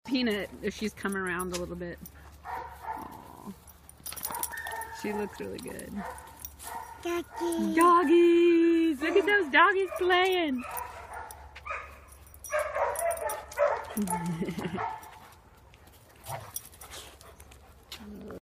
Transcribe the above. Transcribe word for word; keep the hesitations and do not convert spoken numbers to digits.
Peanut, if she's come around a little bit. Aww. She looks really good. Doggies. Doggies! Look at those doggies playing.